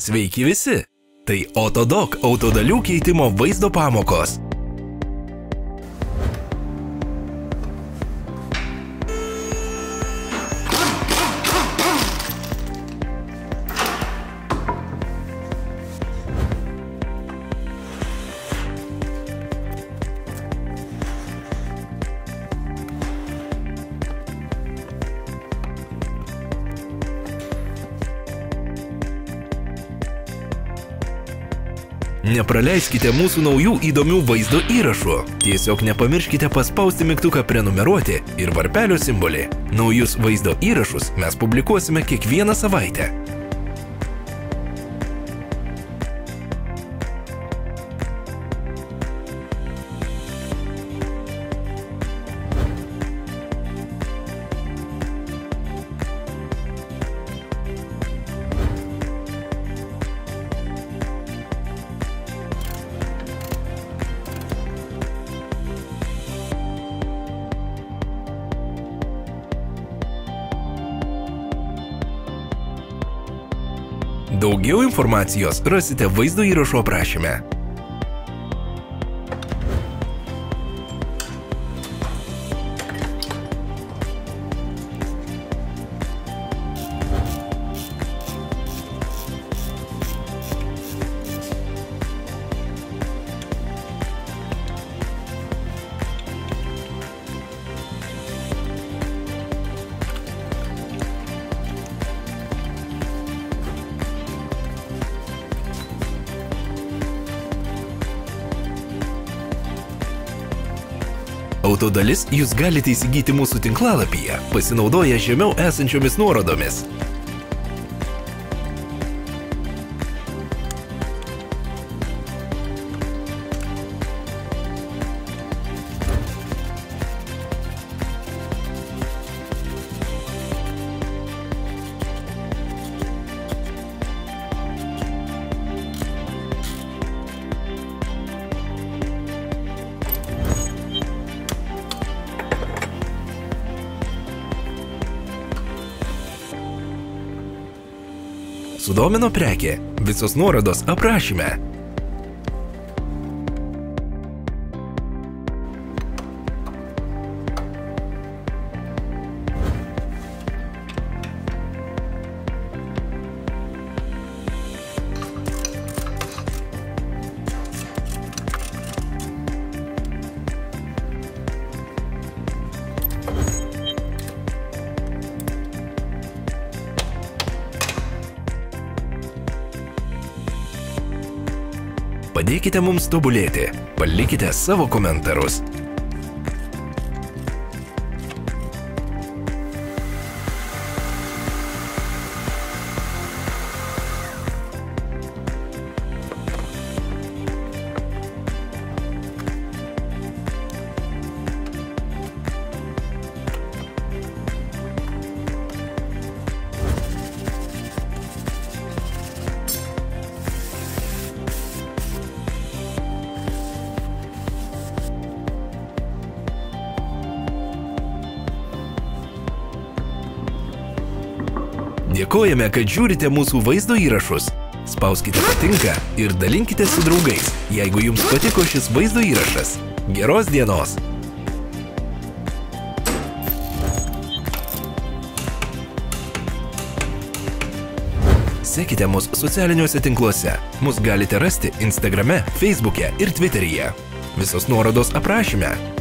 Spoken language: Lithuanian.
Sveiki visi! Tai Autodoc autodalių keitimo vaizdo pamokos. Nepraleiskite mūsų naujų įdomių vaizdo įrašų. Tiesiog nepamirškite paspausti mygtuką prenumeruoti ir varpelio simbolį. Naujus vaizdo įrašus mes publikuosime kiekvieną savaitę. Daugiau informacijos rasite vaizdo įrašo aprašyme. Autodalis jūs galite įsigyti mūsų tinklalapyje, pasinaudoję žemiau esančiomis nuorodomis. Sudomino prekė. Visos nuorodos aprašyme. Padėkite mums tobulėti, palikite savo komentarus. Dėkojame, kad žiūrite mūsų vaizdo įrašus. Spauskite patinka ir dalinkite su draugais, jeigu jums patiko šis vaizdo įrašas. Geros dienos! Sekite mus socialiniuose tinkluose. Mus galite rasti Instagrame, Facebook'e ir Twitter'yje. Visos nuorodos aprašyme.